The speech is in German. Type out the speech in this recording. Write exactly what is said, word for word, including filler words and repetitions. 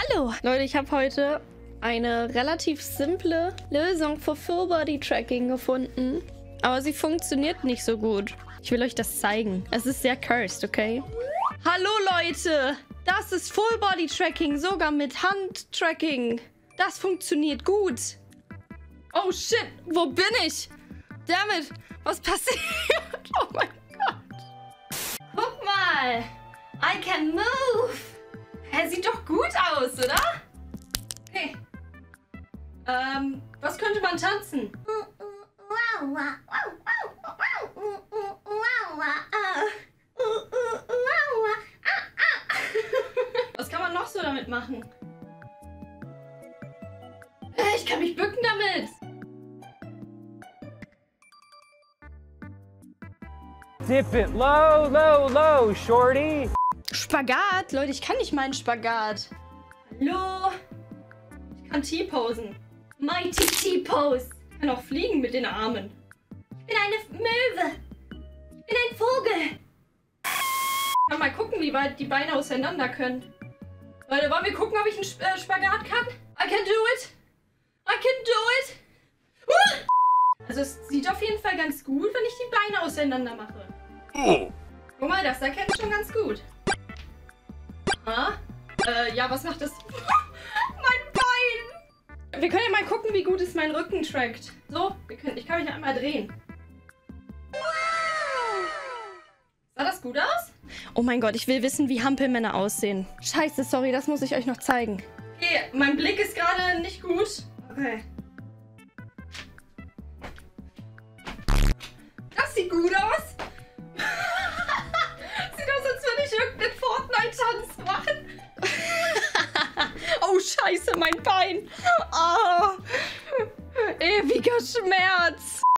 Hallo! Leute, ich habe heute eine relativ simple Lösung für Full Body Tracking gefunden. Aber sie funktioniert nicht so gut. Ich will euch das zeigen. Es ist sehr cursed, okay? Hallo Leute! Das ist Full Body Tracking, sogar mit Handtracking. Das funktioniert gut. Oh shit, wo bin ich? Damit, was passiert? Oh mein Gott. Guck mal. I can move. Hä, sieht doch gut aus, oder? Okay. Ähm, was könnte man tanzen? Was kann man noch so damit machen? Ich kann mich bücken damit. Dip it low, low, low, shorty. Spagat? Leute, ich kann nicht meinen Spagat. Hallo? Ich kann T-Posen. Mighty T-Pose. Ich kann auch fliegen mit den Armen. Ich bin eine Möwe. Ich bin ein Vogel. Ja, mal gucken, wie weit die Beine auseinander können. Leute, wollen wir gucken, ob ich einen Sp äh, Spagat kann? I can do it. I can do it. Uh! Also es sieht auf jeden Fall ganz gut, wenn ich die Beine auseinander mache. Oh. Guck mal, das erkennt schon ganz gut. Ah? Äh, ja, was macht das? Mein Bein! Wir können ja mal gucken, wie gut es mein Rücken trackt. So, wir können, ich kann mich einmal drehen. Sah das gut aus? Oh mein Gott, ich will wissen, wie Hampelmänner aussehen. Scheiße, sorry, das muss ich euch noch zeigen. Okay, mein Blick ist gerade nicht gut. Okay. Das sieht gut aus. Sieht aus, als würde ich irgendeinen Fortnite-Tanz machen. Oh, scheiße, mein Bein. Oh, ewiger Schmerz.